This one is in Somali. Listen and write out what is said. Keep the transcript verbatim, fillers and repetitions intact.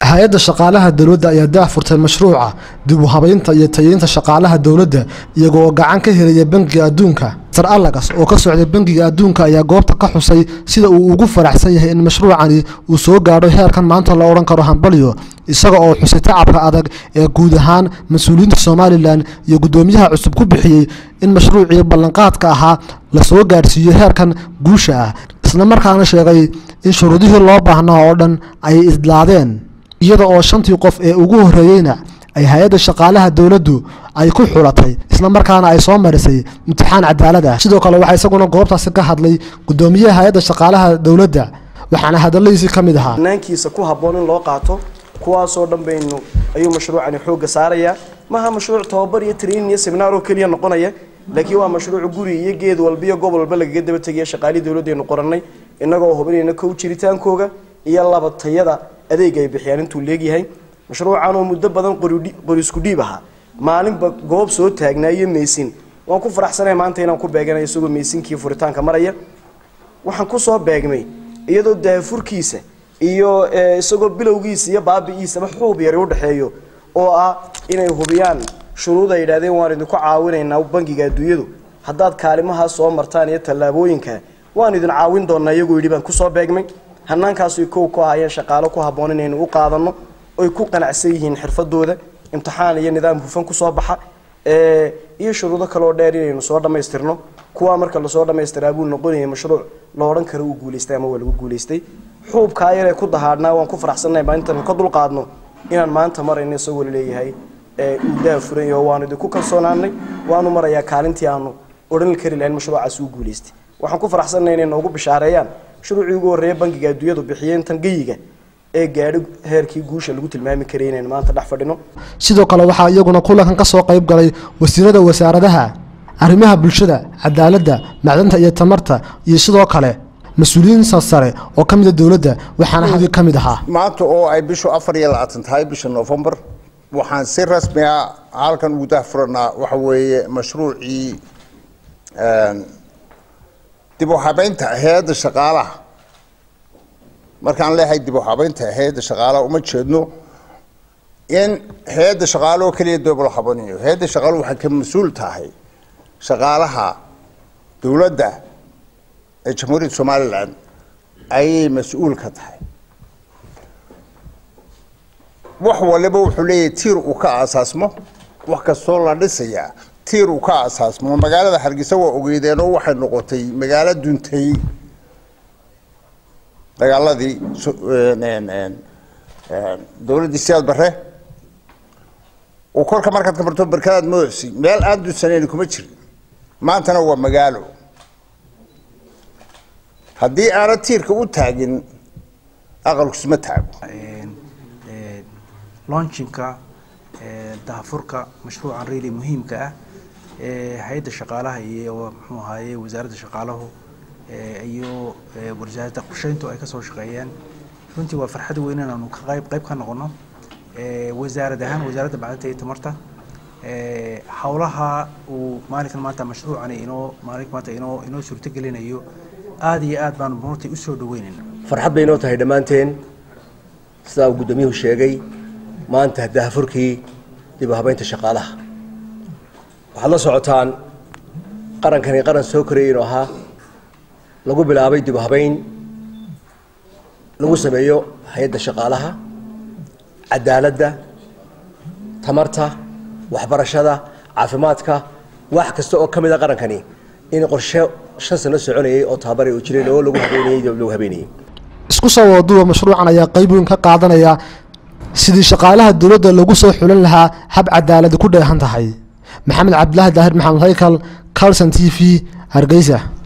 hay'adda shaqaalaha dawladda ayaa daahfurtay mashruuca dib u habeynta iyo tayeynta shaqaalaha dawladda iyagoo gacan ka helaya bangiga adduunka. Sir Alex oo ka socday bangiga adduunka ayaa goobta ka xusay sida uu ugu faraxsan yahay in mashruucani uu soo gaadho heerkan maanta la oran karo hambalyo, isaga oo xusay tacabka adag ee guud ahaan mas'uuliyiinta Somaliland iyo gudoomiyaha cusub ku bixiyay in mashruucii ballanqaadka ahaa la soo gaarsiiyo heerkan guusha ah, isla markaana sheegay in shuruudihii loo baahnaa oo dhan ay isdlaadeen. iyada oo shantii qof ee ugu horeeyayna ay hay'adda shaqaalaha dawladdu ay ku xulatay isla markaana ay soo marisay imtixaan cadaalad ah. sidoo kale waxa isaguna goobtaasi ka hadlay gudoomiyaha hay'adda shaqaalaha dawladda, waxaana hadaladiisii ka mid ahaa naankiisa ku habboon in loo qaato kuwaas oo dhanbaynu ayuu mashruucani xooga saaraya. maaha mashruuc tababar iyo training iyo seminar oo kaliya noqonaya, laakiin waa mashruuc guri iyo geed walba iyo gobol walba laga daba tagay shaqaalii dawladdeenu qoranay inagoo hubinayna kow jiritaankooga iyo laba tayada adeeg ay bixiyaan intuu leeyahay. mashruucan oo muddo badan qori isku dhiib aha maalinba goob soo taagnaayo meesin waan ku faraxsanahay maanta inaan ku beeganayo isagoo meesinkii furitaanka maraya. waxaan ku soo beegmay iyadoo daafurkiisa iyo isagoo bilowgiisa iyo baabi'iisa ma xuub yar u dhaxeeyo oo ah inay hubiyaan shuruudo ay yiraahdeen waan idinku caawinaynaa bangiga adduunyadu haddaad kaalimaha soo martaan iyo tallaabooyinka waan idin caawin doonaa iyagoo yidhi baan ku soo beegmay. hanaankaas ay koow ku hayeen shaqaale ku habboon inaynu u qaadano oo ku qanacsan yihiin xirfadooda imtixaan iyo nidaam hufan ku soo baxa ee iyo shuruudo kale oo dheer inaynu soo dhameystirno. kuwa marka la soo dhameystiraa buu noqonayay mashruuc la oran karo uu guuleystay ama waa lagu guuleystay. xuubka yar ee ku dahaadnaa waan ku faraxsanahay maanta ka dul qaadno inaan maanta marayno isagoo leeyahay ee uu daafurey oo waan idinku kalsoonaanay waanu marayaa kaalintii aanu oran kari lahayn mashruucaas uu guuleystay. waxaan ku faraxsanahay inay noogu bishaareeyaan shuruucii ugu horeeyay bangiga adduunyadu bixiyeen tan geyiga ee gaadhi heerkii guusha lagu tilmaami karay inaan maanta dhex fadhino. sidoo kale waxa iyaguna kulankan ka soo qayb galay wasiirada wasaaradaha arrimaha bulshada, cadaaladda, macdanta iyo tamarta iyo sidoo kale mas'uuliyiin sare oo ka mid ah dawladda, waxaana hadii ka mid ahaa maanta oo ay bishu afar iyo labaatan tahay bisha November waxaan si rasmi ah halkan ugu daahfurnaa waxa weeye mashruucii een dib u habeynta hay'adda shaqaalaha. markaan leeyahay dib u habeynta hay'adda shaqaalaha uma jeedno in hay'adda shaqaalaha kaliya dib u habeeyo. hay'adda shaqaaluhu waxay ka mas'uul tahay shaqaalaha dawladda ee Jamhuuriyadda Somaliland ay mas'uul ka tahay. wax waliba wuxuu leeyahay tiir uu ka asaasmo, wax kastoo la dhisayaa tiir uu ka asaasmo. magaalada Hargeysa waa ogeydeen oo waxay noqotay magaalo duntay dagaaladii een een dawladda Siyaad Barre oo korka markaad ka barto barkaad moosi meel aad u saneeyay kuma jirin. maantana waa magaalo haddii aan tiirka u taagin aqalku isma taago. launchingka daafurka mashruucan really muhiimka ah ee hay'adda shaqaalaha iyo muxuu ahaayay wasaaradda shaqaalahu iyo wasaaradda qorsheynta ay ka soo shaqeeyeen. runtii waa farxad weyn in aanu ka qayb qayb ka noqono ee wasaarad ahaan wasaaradda macdanta iyo tamarta ee hawlaha uu maalinkan maanta mashruucan inoo maalinkan maanta inoo inoo suurto gelinayo aad iyo aad baan runtii u soo dhaweynayna. farxad bay inoo tahay dhammaanteen sida uu gudoomiyuhu sheegay maanta daafurkii dib u habeynta shaqaalaha. waxaad la socotaan qarankani qaran soo korayay inuu ahaa lagu bilaabay dib u habeyn lagu sameeyo hay'adda shaqaalaha, cadaaladda, tamarta, waxbarashada, caafimaadka, wax kasta oo kamid ah qarankani in qorshe shan sano soconayay oo tababar u jiray oo lagu habeynayay lagu habeynayay. isku soo wado mashruucan ayaa qayb weyn ka qaadanaya sidii shaqaalaha dawladda lagu soo xulan lahaa hab cadaalad ku dheehan tahay. maxamed cabdilaahi daahir maxamed haykal, Carlson T V, Hargeysa.